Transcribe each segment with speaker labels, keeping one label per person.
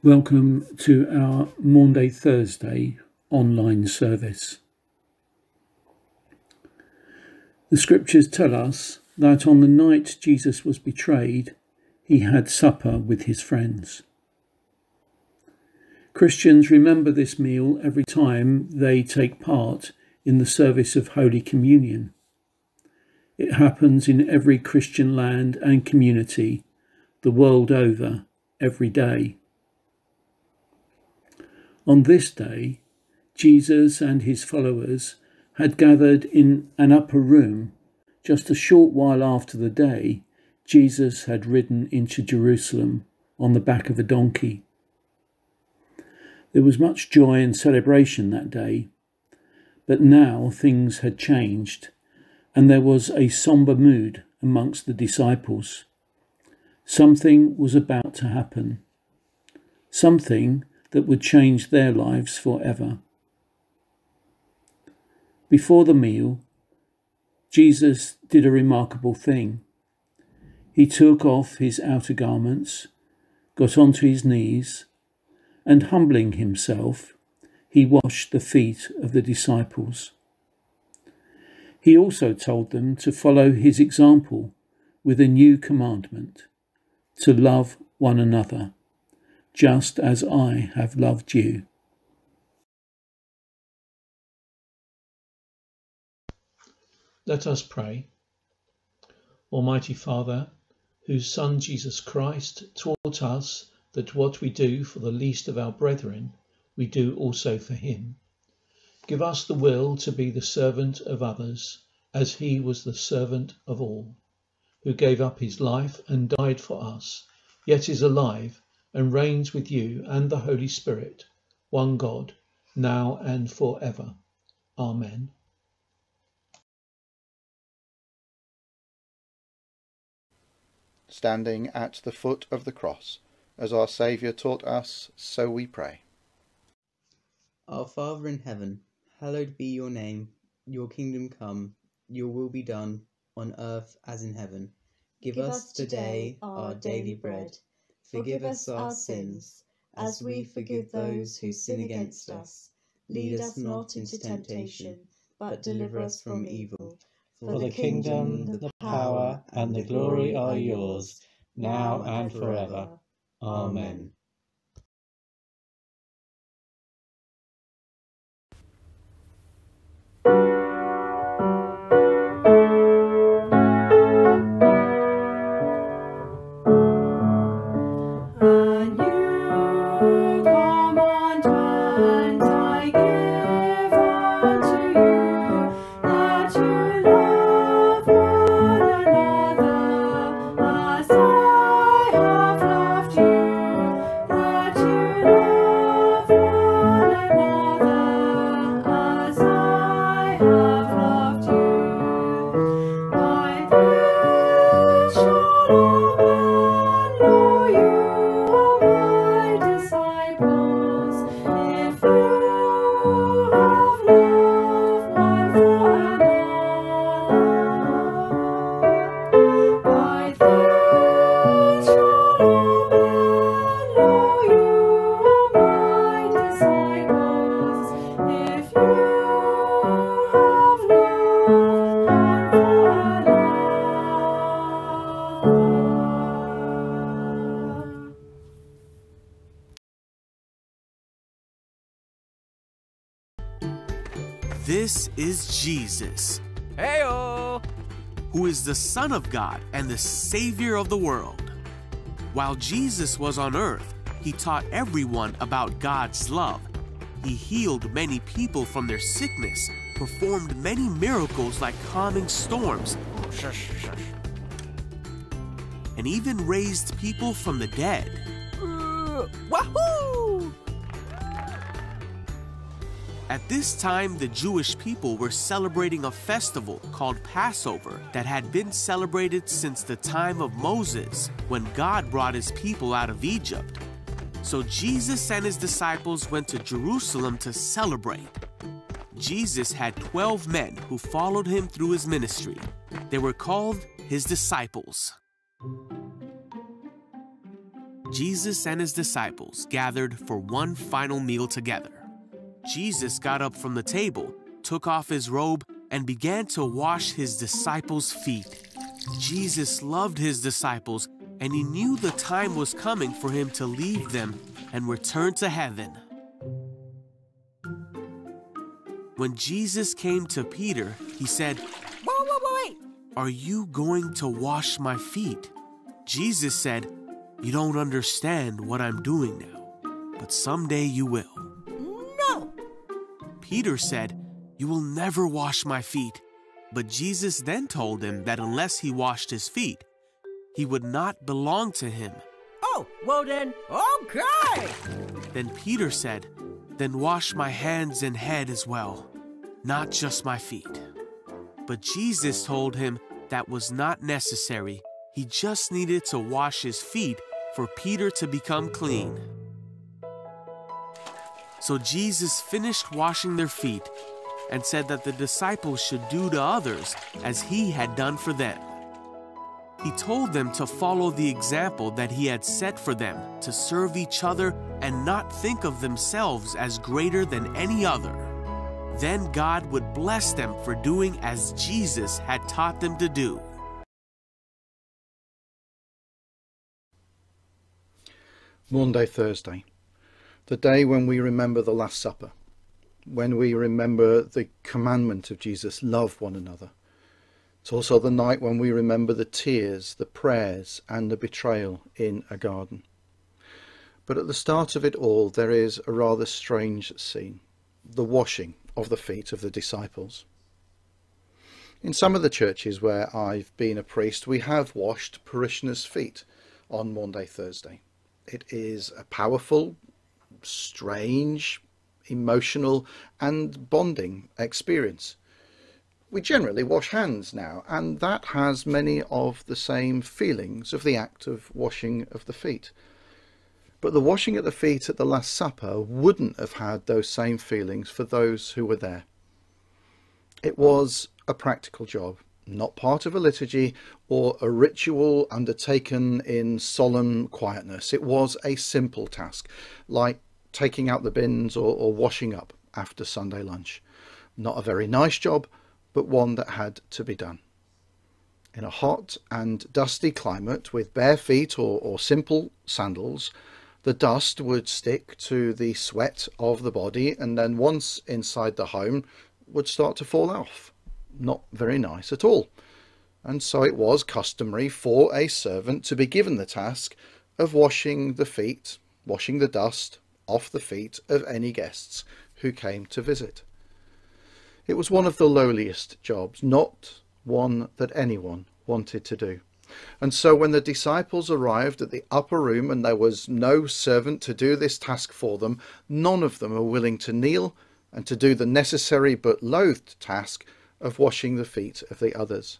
Speaker 1: Welcome to our Maundy Thursday online service. The scriptures tell us that on the night Jesus was betrayed, he had supper with his friends. Christians remember this meal every time they take part in the service of Holy Communion. It happens in every Christian land and community, the world over, every day. On this day, Jesus and his followers had gathered in an upper room just a short while after the day Jesus had ridden into Jerusalem on the back of a donkey. There was much joy and celebration that day, but now things had changed, and there was a sombre mood amongst the disciples. Something was about to happen, something that would change their lives forever. Before the meal, Jesus did a remarkable thing. He took off his outer garments, got onto his knees, and humbling himself, he washed the feet of the disciples. He also told them to follow his example with a new commandment, to love one another, just as I have loved you.
Speaker 2: Let us pray. Almighty Father, whose Son Jesus Christ taught us that what we do for the least of our brethren, we do also for him. Give us the will to be the servant of others, as he was the servant of all, who gave up his life and died for us, yet is alive and reigns with you and the Holy Spirit, one God, now and forever. Amen.
Speaker 3: Standing at the foot of the cross, as our Saviour taught us, so we pray.
Speaker 4: Our Father in heaven, hallowed be your name. Your kingdom come, your will be done, on earth as in heaven. Give us today our daily bread. Forgive us our sins, as we forgive those who sin against us. Lead us not into temptation, but deliver us from evil.
Speaker 5: For the kingdom, the power, and the glory are yours, now and forever. Amen.
Speaker 6: This is Jesus,
Speaker 7: Heyo!
Speaker 6: who is the Son of God and the Savior of the world. While Jesus was on earth, he taught everyone about God's love. He healed many people from their sickness, performed many miracles like calming storms, and even raised people from the dead.
Speaker 7: Wahoo!
Speaker 6: At this time, the Jewish people were celebrating a festival called Passover that had been celebrated since the time of Moses, when God brought his people out of Egypt. So Jesus and his disciples went to Jerusalem to celebrate. Jesus had 12 men who followed him through his ministry. They were called his disciples. Jesus and his disciples gathered for one final meal together. Jesus got up from the table, took off his robe, and began to wash his disciples' feet. Jesus loved his disciples, and he knew the time was coming for him to leave them and return to heaven. When Jesus came to Peter, he said,
Speaker 7: Wait!
Speaker 6: "Are you going to wash my feet?" Jesus said, "You don't understand what I'm doing now, but someday you will."
Speaker 7: No!
Speaker 6: Peter said, "You will never wash my feet." But Jesus then told him that unless he washed his feet, he would not belong to him.
Speaker 7: Oh, well then, okay!
Speaker 6: Then Peter said, "Then wash my hands and head as well, not just my feet." But Jesus told him that was not necessary. He just needed to wash his feet for Peter to become clean. So Jesus finished washing their feet and said that the disciples should do to others as he had done for them. He told them to follow the example that he had set for them, to serve each other and not think of themselves as greater than any other. Then God would bless them for doing as Jesus had taught them to do.
Speaker 3: Maundy Thursday, the day when we remember the Last Supper, when we remember the commandment of Jesus, love one another. It's also the night when we remember the tears, the prayers, and the betrayal in a garden. But at the start of it all, there is a rather strange scene, the washing of the feet of the disciples. In some of the churches where I've been a priest, we have washed parishioners' feet on Maundy Thursday. It is a powerful, strange, emotional and bonding experience. We generally wash hands now, and that has many of the same feelings of the act of washing of the feet. But the washing at the feet at the Last Supper wouldn't have had those same feelings for those who were there. It was a practical job, not part of a liturgy or a ritual undertaken in solemn quietness. It was a simple task, like taking out the bins or washing up after Sunday lunch. Not a very nice job, but one that had to be done. In a hot and dusty climate with bare feet or simple sandals, the dust would stick to the sweat of the body, and then once inside the home would start to fall off. Not very nice at all. And so it was customary for a servant to be given the task of washing the feet, washing the dust off the feet of any guests who came to visit. It was one of the lowliest jobs, not one that anyone wanted to do. And so when the disciples arrived at the upper room and there was no servant to do this task for them, none of them were willing to kneel and to do the necessary but loathed task of washing the feet of the others.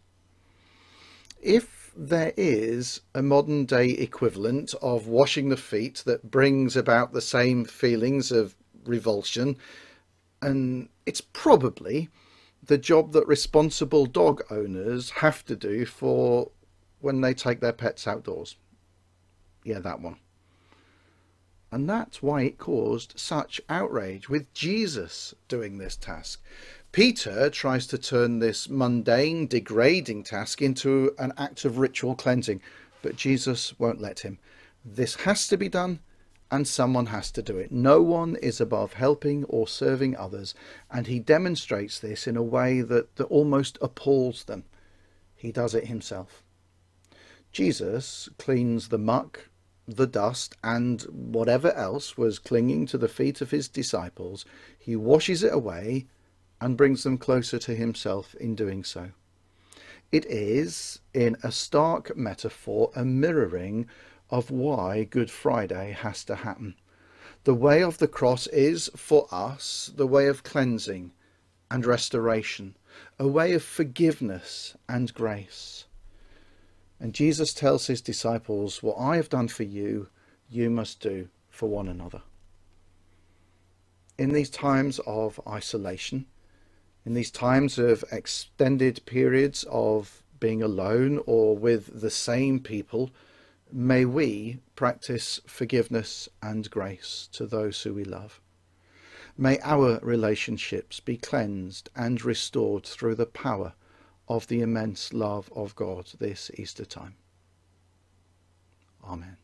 Speaker 3: If there is a modern day equivalent of washing the feet that brings about the same feelings of revulsion, and it's probably the job that responsible dog owners have to do for when they take their pets outdoors. Yeah, that one. And that's why it caused such outrage with Jesus doing this task. Peter tries to turn this mundane, degrading task into an act of ritual cleansing, but Jesus won't let him. This has to be done, and someone has to do it. No one is above helping or serving others, and he demonstrates this in a way that almost appalls them. He does it himself. Jesus cleans the muck, the dust, and whatever else was clinging to the feet of his disciples. He washes it away and brings them closer to himself in doing so. It is, in a stark metaphor, a mirroring of why Good Friday has to happen. The way of the cross is, for us, the way of cleansing and restoration, a way of forgiveness and grace. And Jesus tells his disciples, what I have done for you, you must do for one another. In these times of isolation, in these times of extended periods of being alone or with the same people, May we practice forgiveness and grace to those who we love. May our relationships be cleansed and restored through the power of the immense love of God this Easter time. Amen.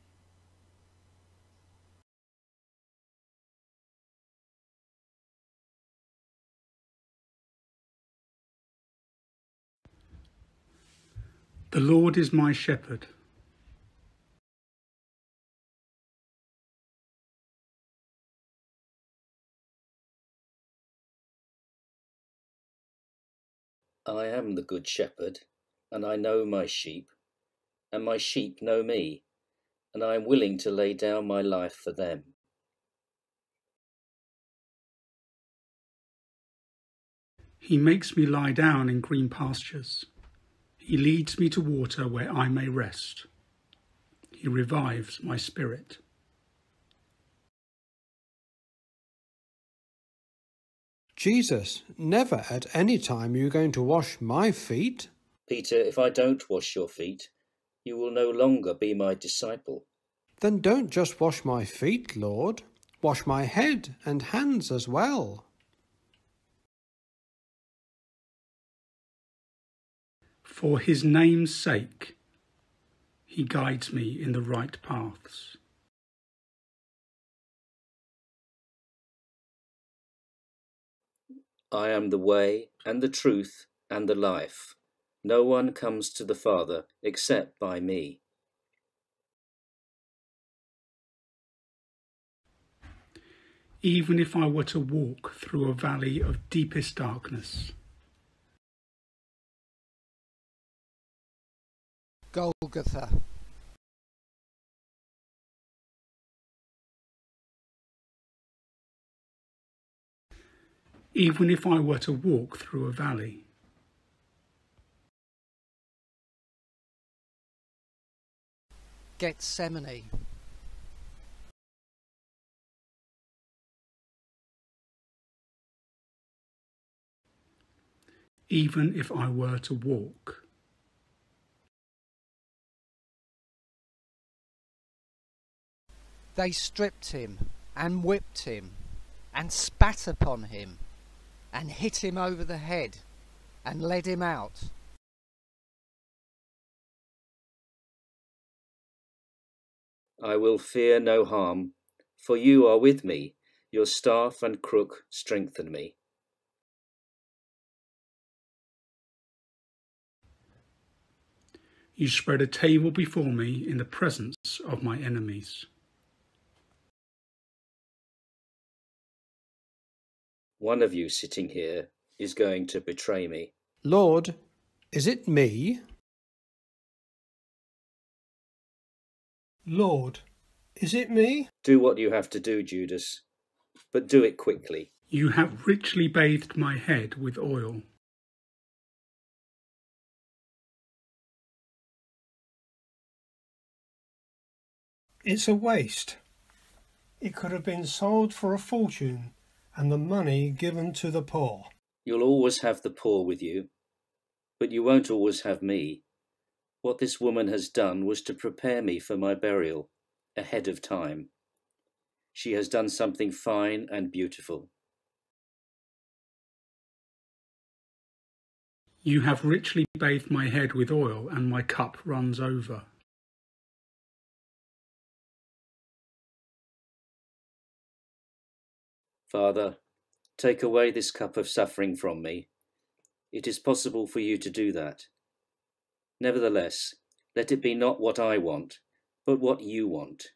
Speaker 8: The Lord is my shepherd.
Speaker 9: I am the good shepherd, and I know my sheep, and my sheep know me, and I am willing to lay down my life for them.
Speaker 8: He makes me lie down in green pastures. He leads me to water where I may rest. He revives my spirit.
Speaker 10: Jesus, never at any time are you going to wash my feet.
Speaker 9: Peter, if I don't wash your feet, you will no longer be my disciple.
Speaker 10: Then don't just wash my feet, Lord. Wash my head and hands as well.
Speaker 8: For his name's sake, he guides me in the right paths.
Speaker 9: I am the way and the truth and the life. No one comes to the Father except by me.
Speaker 8: Even if I were to walk through a valley of deepest darkness,
Speaker 10: Golgotha.
Speaker 8: even if I were to walk through a valley,
Speaker 10: Gethsemane.
Speaker 8: even if I were to walk,
Speaker 10: They stripped him and whipped him and spat upon him and hit him over the head and led him out.
Speaker 9: I will fear no harm, for you are with me. Your staff and crook strengthen me.
Speaker 8: you spread a table before me in the presence of my enemies.
Speaker 9: One of you sitting here is going to betray me.
Speaker 10: Lord, is it me?
Speaker 11: Lord, is it me?
Speaker 9: Do what you have to do, Judas, but do it quickly.
Speaker 8: You have richly bathed my head with oil.
Speaker 11: It's a waste. It could have been sold for a fortune and the money given to the poor.
Speaker 9: You'll always have the poor with you, but you won't always have me. What this woman has done was to prepare me for my burial ahead of time. She has done something fine and beautiful.
Speaker 8: You have richly bathed my head with oil, and my cup runs over.
Speaker 9: Father, take away this cup of suffering from me. It is possible for you to do that. Nevertheless, let it be not what I want, but what you want.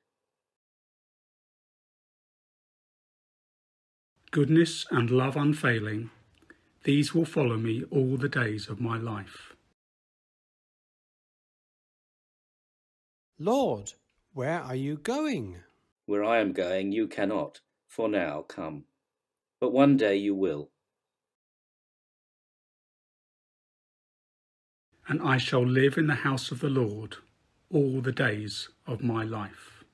Speaker 8: Goodness and love unfailing, these will follow me all the days of my life.
Speaker 10: Lord, where are you going?
Speaker 9: Where I am going, you cannot, for now, come. But one day you will.
Speaker 8: And I shall live in the house of the Lord all the days of my life.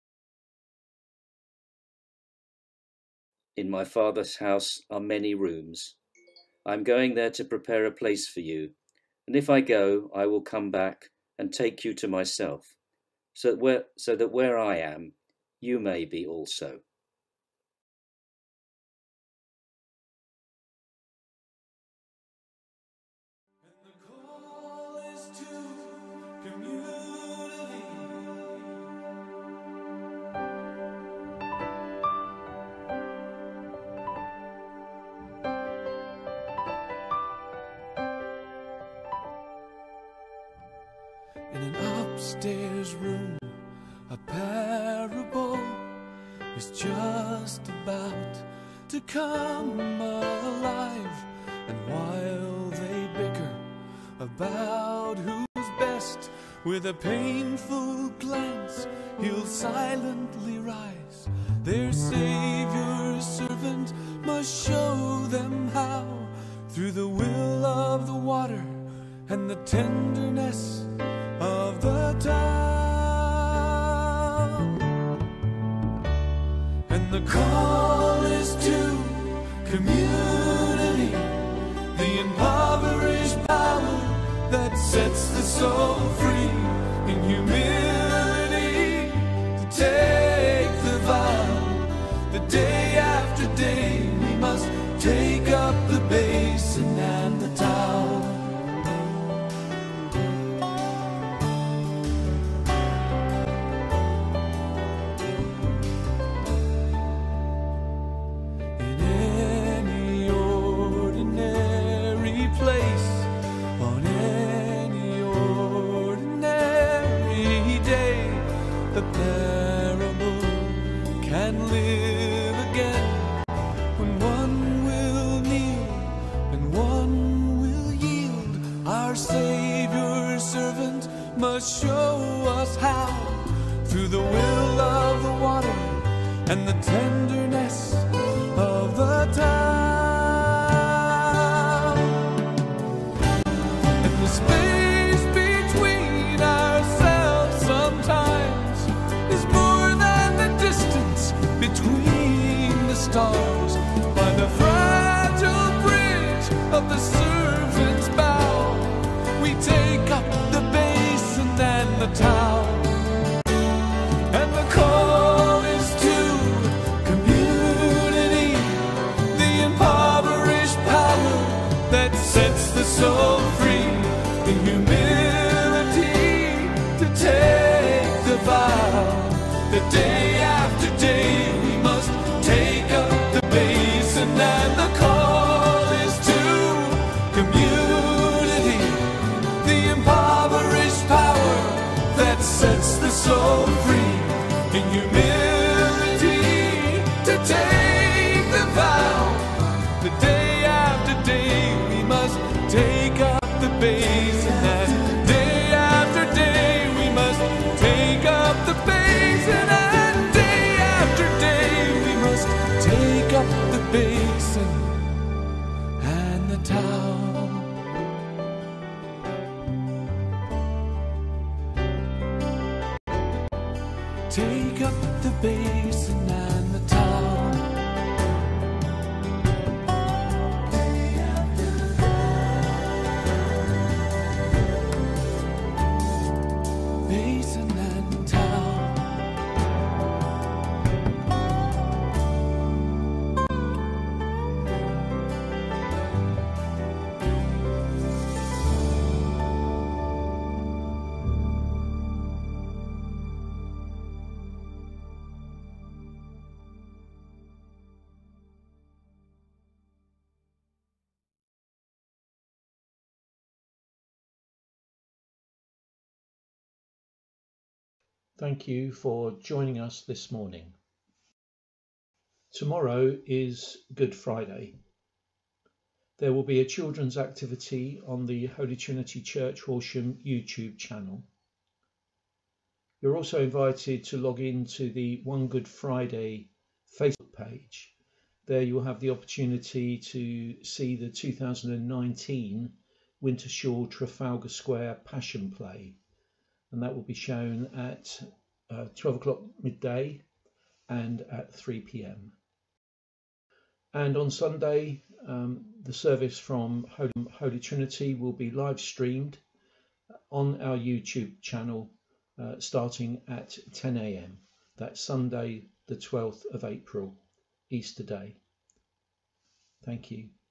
Speaker 9: In my Father's house are many rooms. I am going there to prepare a place for you, and if I go, I will come back and take you to myself, so that where I am, you may be also.
Speaker 12: In an upstairs room, a parable is just about to come alive. And while they bicker about who's best, with a painful glance he'll silently rise. Their Savior's servant must show them how, through the will of the water and the tenderness of the town. And the call is to community, the impoverished power that sets the soul free, in humility to take the vow that day after day we must take up the basin and the towel. Must show us how, through the will of the water and the tenderness of the town. And the space between ourselves sometimes is more than the distance between the stars. By the fragile bridge of the servant's bow, we take up the and the town. And the call is to community, the impoverished power that sets the soul free, in humility to take the vow that day after day we must take up the basin. And the call is to community, the impoverished power that sets the soul free, in humility to take the vow that day after day we must take up the basin. And day after day we must take up the basin. And day after day we must take up the basin and the towel. Take up the basin and the towel. Basin and towel.
Speaker 2: Thank you for joining us this morning. Tomorrow is Good Friday. There will be a children's activity on the Holy Trinity Church Horsham YouTube channel. You're also invited to log in to the One Good Friday Facebook page. There you'll have the opportunity to see the 2019 Wintershall Trafalgar Square Passion Play, and that will be shown at 12 o'clock midday and at 3 p.m. And on Sunday, the service from Holy Trinity will be live streamed on our YouTube channel starting at 10 a.m. That's Sunday, the 12th of April, Easter Day. Thank you.